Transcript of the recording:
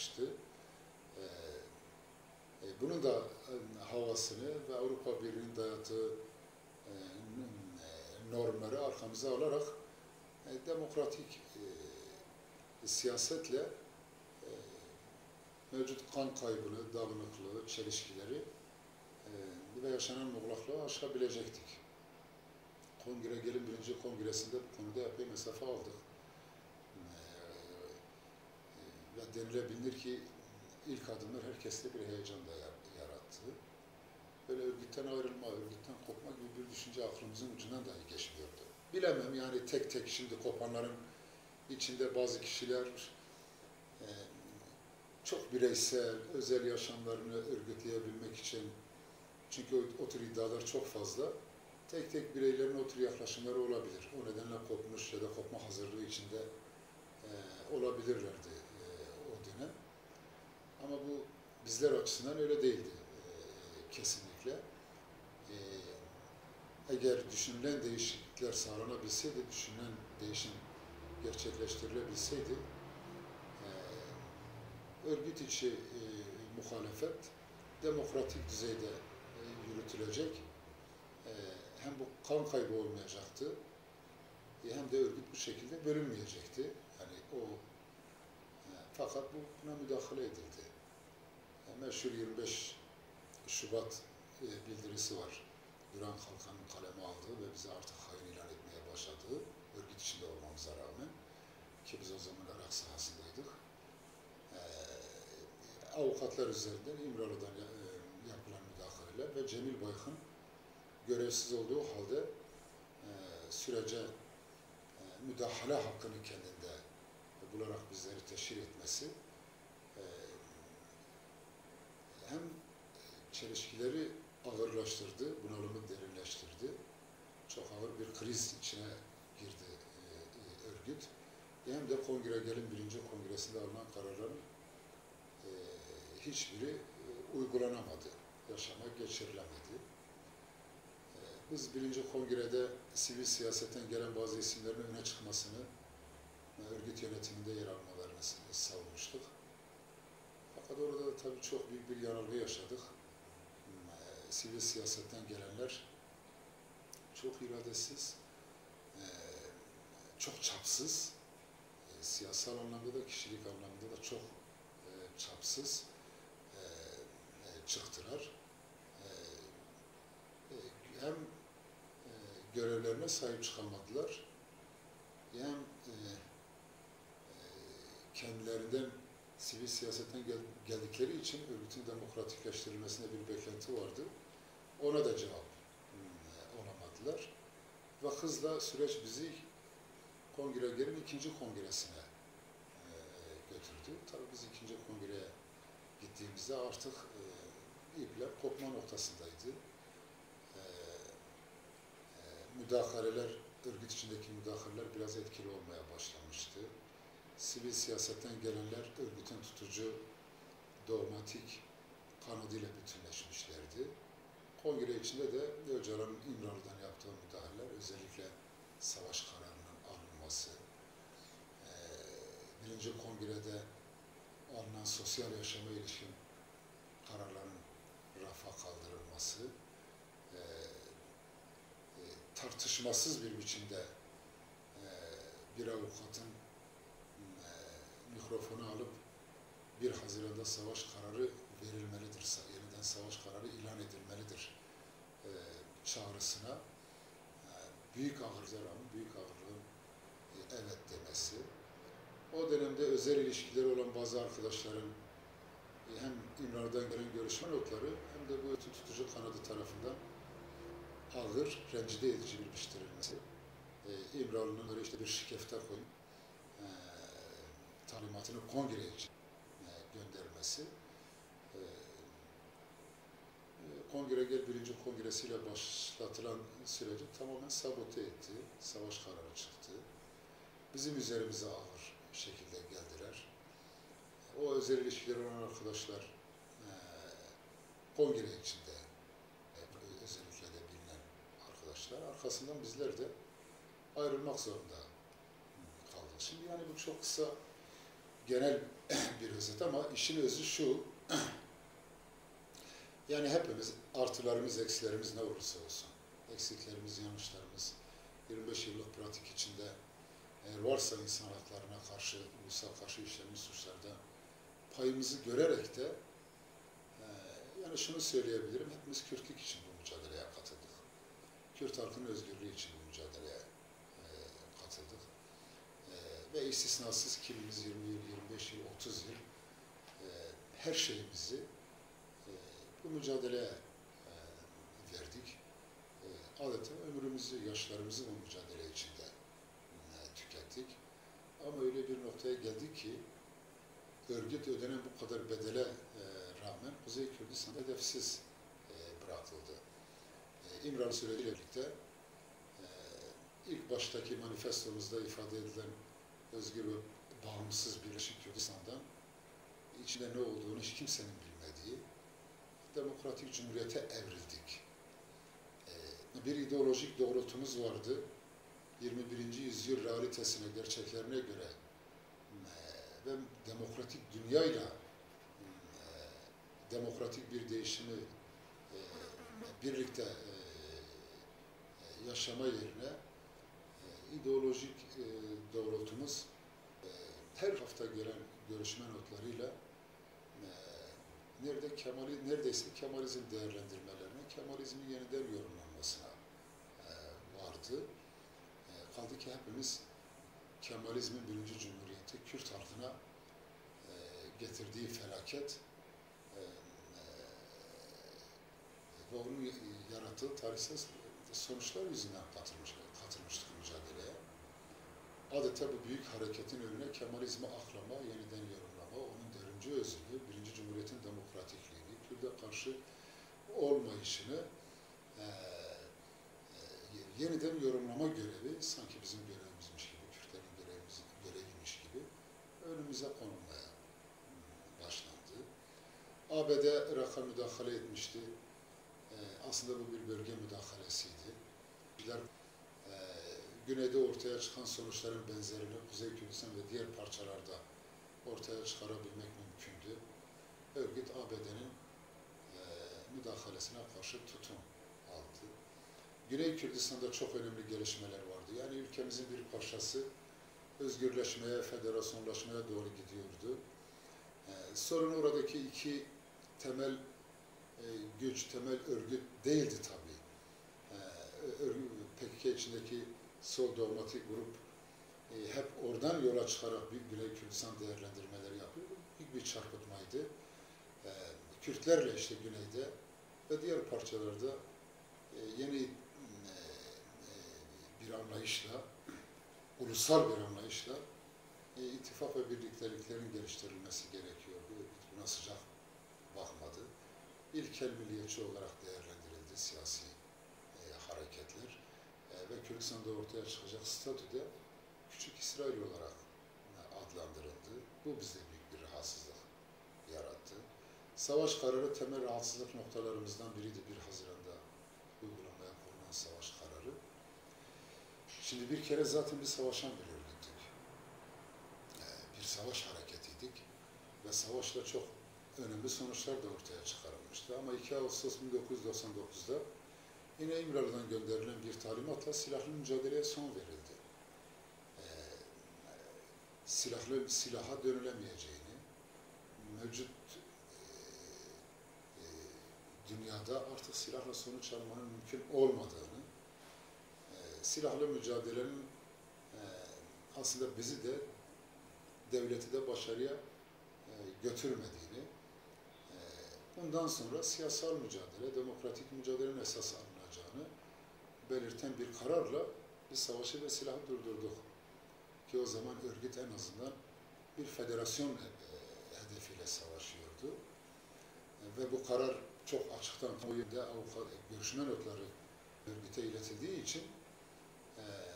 başlamıştı. Bunun da havasını ve Avrupa Birliği'nin dayattığı normları arkamıza alarak demokratik siyasetle mevcut kan kaybını, dağınıklığı, çelişkileri ve yaşanan muğlaklığı aşabilecektik. Gelin birinci kongresinde bu konuda epey mesafe aldık. Ve denilebilir ki ilk adımlar herkeste bir heyecan da yarattı. Böyle örgütten ayrılma, örgütten kopma gibi bir düşünce aklımızın ucundan dahi geçmiyordu. Bilemem yani tek tek şimdi kopanların içinde bazı kişiler çok bireysel, özel yaşamlarını örgütleyebilmek için, çünkü o tür iddialar çok fazla, tek tek bireylerin o tür yaklaşımları olabilir. O nedenle kopmuş ya da kopma hazırlığı içinde olabilirlerdi o dönem. Ama bu bizler açısından öyle değildi kesinlikle. Eğer düşünülen değişiklikler sağlanabilseydi, düşünülen değişim gerçekleştirilebilseydi, örgüt içi muhalefet demokratik düzeyde yürütülecek, hem bu kan kaybı olmayacaktı, hem de örgüt bu şekilde bölünmeyecekti. Yani fakat buna müdahale edildi. Meşhur 25 Şubat bildirisi var. Duran Kalkan'ın kaleme aldığı ve bize artık hain ilan etmeye başladığı, örgüt içinde olmamıza rağmen, ki biz o zaman Irak sahasındaydık. Avukatlar üzerinden İmralı'dan yapılan müdahaleler ve Cemil Bayık'ın görevsiz olduğu halde sürece müdahale hakkını kendinde bularak bizleri teşhir etmesi hem çelişkileri ağırlaştırdı, bunalımı derinleştirdi. Çok ağır bir kriz içine girdi örgüt. Hem de gelin birinci kongresinde alınan kararların hiçbiri uygulanamadı, yaşama geçirilemedi. Biz birinci kongrede sivil siyasetten gelen bazı isimlerin öne çıkmasını, örgüt yönetiminde yer almalarını savunmuştuk. Fakat orada da tabii çok büyük bir yanılgı yaşadık. Sivil siyasetten gelenler çok iradesiz, çok çapsız, siyasal anlamda da kişilik anlamda da çok çapsız çıktılar. Hem görevlerine sahip çıkamadılar, hem kendilerinden sivil siyasetten geldikleri için örgütün demokratikleştirilmesine bir beklenti vardı. Ona da cevap olamadılar. Ve hızla süreç bizi gelin ikinci kongresine götürdü. Tabii biz ikinci kongreye gittiğimizde artık ipler kopma noktasındaydı. Müdahaleler, örgüt içindeki müdahaleler biraz etkili olmaya başlamıştı. Sivil siyasetten gelenler örgütün tutucu, dogmatik kanadıyla bütünleşmişlerdi. Kongre içinde de Öcalan'ın İmralı'dan yaptığı müdahaleler, özellikle savaş kararının alınması, birinci kongrede alınan sosyal yaşama ilişkin kararların rafa kaldırılması, tartışmasız bir biçimde bir avukatın mikrofonu alıp 1 Haziran'da savaş kararı verilmelidir, yeniden savaş kararı ilan edilmelidir çağrısına büyük ağırlığın evet demesi, o dönemde özel ilişkileri olan bazı arkadaşların hem İmralı'dan gelen görüşme notları hem de bu tutucu kanadı tarafından ağır, rencide edici bir piştirilmesi. İmralı'nın işte bir şikefte koyup talimatını kongreye göndermesi. Birinci kongresiyle başlatılan süreci tamamen sabote etti. Savaş kararı çıktı. Bizim üzerimize ağır şekilde geldiler. O özel ilişkileri olan arkadaşlar kongre içinde özellikle de bilinen arkadaşlar. Arkasından bizler de ayrılmak zorunda kaldık. Şimdi yani bu çok kısa genel bir özet ama işin özü şu, yani hepimiz artılarımız, eksilerimiz ne olursa olsun, eksiklerimiz, yanlışlarımız, 25 yıllık pratik içinde eğer varsa insan haklarına karşı, ulusal karşı işlenmiş suçlarda payımızı görerek de yani şunu söyleyebilirim, hepimiz Kürtlük için bu mücadeleye katıldık. Kürt halkının özgürlüğü için bu mücadeleye katıldık. Ve istisnasız kimimiz 20 yıl, 25 yıl, 30 yıl her şeyimizi bu mücadeleye verdik. Adeta ömrümüzü, yaşlarımızı bu mücadele içinde tükettik. Ama öyle bir noktaya geldik ki örgüt ödenen bu kadar bedele rağmen Kuzey Kürdistan hedefsiz bırakıldı. İmralı süreciyle birlikte ilk baştaki manifestomuzda ifade edilen özgür ve bağımsız Birleşik Kürdistan'dan içinde ne olduğunu hiç kimsenin bilmediği demokratik cumhuriyete evrildik. Bir ideolojik doğrultumuz vardı. 21. yüzyıl realitesine, gerçeklerine göre ve demokratik dünyayla demokratik bir değişimi birlikte yaşama yerine ideolojik doğrultumuz her hafta gelen görüşme notlarıyla neredeyse Kemalizm değerlendirmelerine, Kemalizmin yeniden yorumlanmasına vardı. Kaldı ki hepimiz Kemalizmin birinci cumhuriyeti, Kürt halkına getirdiği felaket ve onun yarattığı tarihsel sonuçlar yüzünden katılmıştık mücadeleye. Adeta bu büyük hareketin önüne Kemalizmi aklama, yeniden yorumlama, onun derince özünü, birinci cumhuriyetin demokratikliğini, Kürt'e karşı olmayışını yeniden yorumlama görevi sanki bizim görevimizmiş gibi, Kürtlerin göreviymiş gibi önümüze konulmaya başlandı. ABD Irak'a müdahale etmişti. Aslında bu bir bölge müdahalesiydi. Güneyde ortaya çıkan sonuçların benzerini Kuzey Kürdistan ve diğer parçalarda ortaya çıkarabilmek mümkündü. Örgüt ABD'nin müdahalesine karşı tutum aldı. Güney Kürdistan'da çok önemli gelişmeler vardı. Yani ülkemizin bir parçası özgürleşmeye, federasyonlaşmaya doğru gidiyordu. Sorun oradaki iki temel güç, temel örgüt değildi tabii. PKK içindeki sol dogmatik grup hep oradan yola çıkarak Güney Kürdistan değerlendirmeleri yapıyor. Büyük bir çarpıtmaydı. Kürtlerle işte güneyde ve diğer parçalarda yeni bir anlayışla, ulusal bir anlayışla ittifak ve birlikteliklerin geliştirilmesi gerekiyordu. Buna sıcak bakmadı. İlkel milliyetçi olarak değerlendirildi siyasi hareketler ve Kürdistan'da ortaya çıkacak statüde Küçük İsrail olarak adlandırıldı. Bu bizde büyük bir rahatsızlık yarattı. Savaş kararı temel rahatsızlık noktalarımızdan biriydi 1 Haziran'da uygulamaya konulan savaş kararı. Şimdi bir kere zaten bir savaşan bir örgüttük. Bir savaş hareketiydik ve savaşla çok önemli sonuçlar da ortaya çıkarılmıştı. Ama 2 Ağustos 1999'da yine İmralı'dan gönderilen bir talimatla silahlı mücadeleye son verildi. Silaha dönülemeyeceğini, mevcut dünyada artık silahla sonuç almanın mümkün olmadığını, silahlı mücadelenin aslında bizi de, devleti de başarıya götürmediğini, bundan sonra siyasal mücadele, demokratik mücadelenin esas alınacağını belirten bir kararla biz savaşı ve silahı durdurduk. Ki o zaman örgüt en azından bir federasyon hedefiyle savaşıyordu. Ve bu karar çok açıktan kamuoyunda görüşme notları örgüte iletildiği için